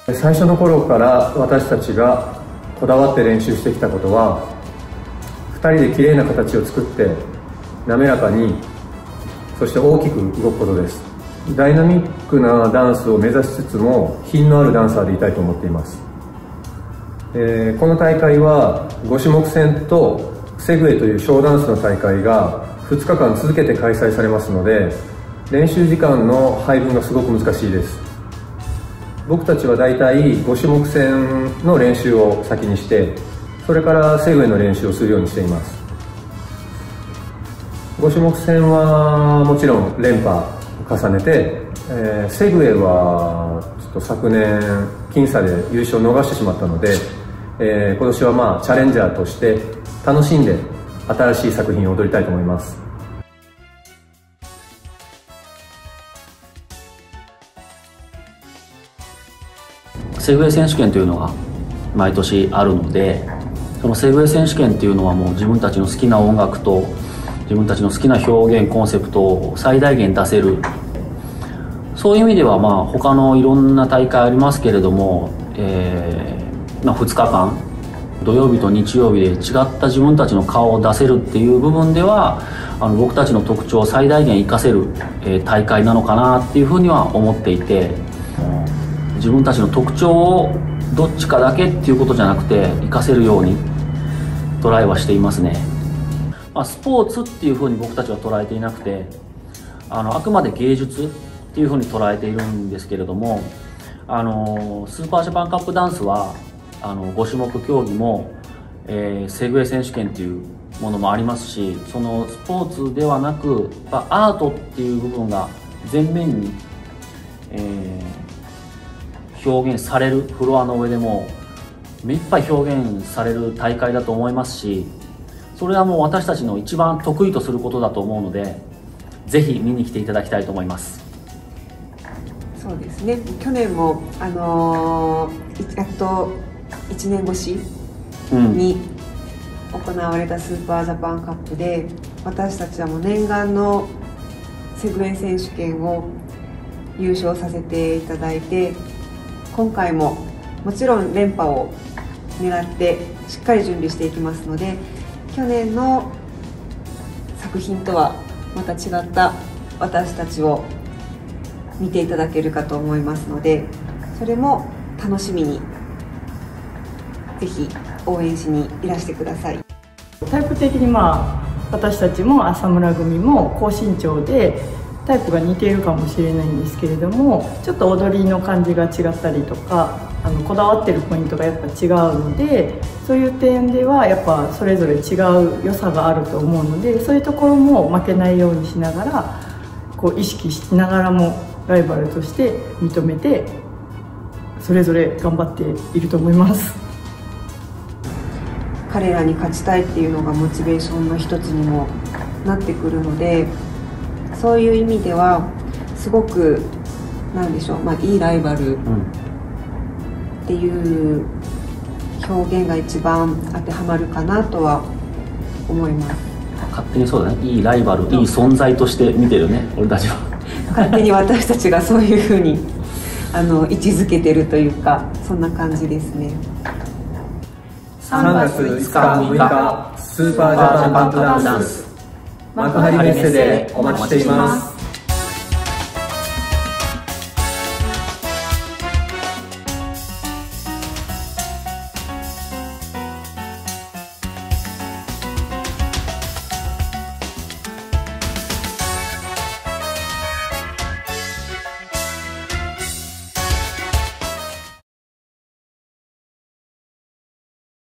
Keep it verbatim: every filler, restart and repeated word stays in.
最初の頃から私たちがこだわって練習してきたことは、ふたりで綺麗な形を作って滑らかに、そして大きく動くことです。ダイナミックなダンスを目指しつつも品のあるダンサーでいたいと思っています。えー、この大会はご種目戦とセグウェイというショーダンスの大会がふつかかん続けて開催されますので、練習時間の配分がすごく難しいです。僕たちはだいたいご種目戦の練習を先にして、それからセグウェイの練習をするようにしています。ご種目戦はもちろん連覇を重ねて、えー、セグウェイはちょっと昨年僅差で優勝を逃してしまったので、えー、今年はまあチャレンジャーとして楽しんで新しい作品を踊りたいと思います。 セグウェイ選手権というのが毎年あるので、そのセグウェイ選手権っていうのはもう自分たちの好きな音楽と自分たちの好きな表現コンセプトを最大限出せる、そういう意味ではまあ他のいろんな大会ありますけれども、えーまあ、ふつかかん土曜日と日曜日で違った自分たちの顔を出せるっていう部分では、あの僕たちの特徴を最大限活かせる、えー、大会なのかなっていうふうには思っていて、自分たちの特徴をどっちかだけっていうことじゃなくて活かせるようにトライはしていますね。まあ、スポーツっていうふうに僕たちは捉えていなくて、あのあくまで芸術っていうふうに捉えているんですけれども、あのスーパージャパンカップダンスはあのご種目競技も、えー、セグウェイ選手権っていうものもありますし、そのスポーツではなくやっぱアートっていう部分が前面に、えー表現される、フロアの上でも目いっぱい表現される大会だと思いますし、それはもう私たちの一番得意とすることだと思うので、ぜひ見に来ていただきたいと思います。 そうですね、去年もあのー、やっといちねんごしに行われたスーパージャパンカップで、私たちはもう念願のセグウェイ選手権を優勝させていただいて、今回ももちろん連覇を狙ってしっかり準備していきますので、去年の作品とはまた違った私たちを見ていただけるかと思いますので、それも楽しみにぜひ応援しにいらしてください。 タイプ的にまあ私たちも浅村組も高身長でタイプが似ているかもしれないんですけれども、ちょっと踊りの感じが違ったりとか、あのこだわってるポイントがやっぱ違うので、そういう点ではやっぱそれぞれ違う良さがあると思うので、そういうところも負けないようにしながらこう意識しながらもライバルとして認めてそれぞれ頑張っていると思います。 彼らに勝ちたいっていうのがモチベーションの一つにもなってくるので、そういう意味ではすごくなんでしょう、まあ、いいライバルっていう表現が一番当てはまるかなとは思います。 勝手にそうだね、いいライバル、いい存在として見てるね、俺たちは。 勝手に私たちがそういうふうにあの位置づけてるというか、そんな感じですね。 さんがついつかむいかスーパージャパンカップダンス幕張メッセでお待ちしています。